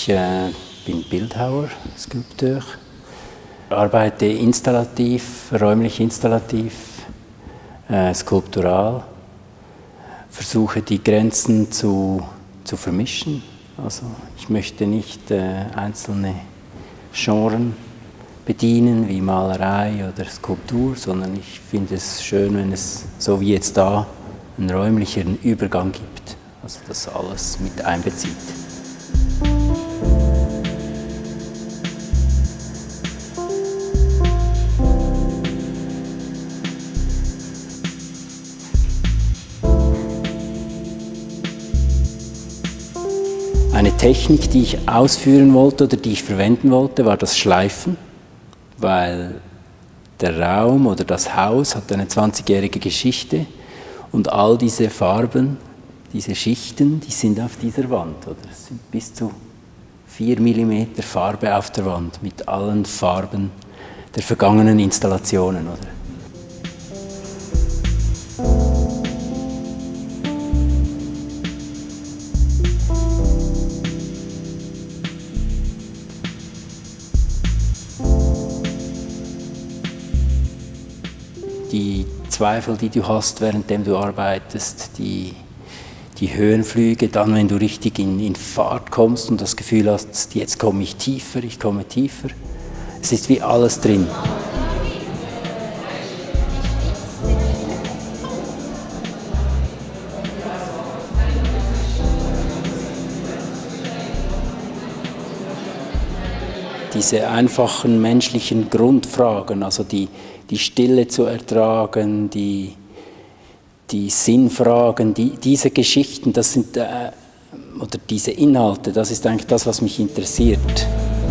Ich bin Bildhauer, Skulpteur, arbeite installativ, räumlich installativ, skulptural, versuche die Grenzen zu vermischen. Also ich möchte nicht einzelne Genres bedienen, wie Malerei oder Skulptur, sondern ich finde es schön, wenn es, so wie jetzt da, einen räumlichen Übergang gibt, also das alles mit einbezieht. Eine Technik, die ich ausführen wollte oder die ich verwenden wollte, war das Schleifen, weil der Raum oder das Haus hat eine 20-jährige Geschichte und all diese Farben, diese Schichten, die sind auf dieser Wand. Oder? Es sind bis zu 4 mm Farbe auf der Wand mit allen Farben der vergangenen Installationen. Oder? Die Zweifel, die du hast, währenddem du arbeitest, die Höhenflüge, dann, wenn du richtig in Fahrt kommst und das Gefühl hast, jetzt komme ich tiefer, ich komme tiefer. Es ist wie alles drin. Diese einfachen menschlichen Grundfragen, also die Stille zu ertragen, die Sinnfragen, diese Geschichten, das sind, oder diese Inhalte, das ist eigentlich das, was mich interessiert.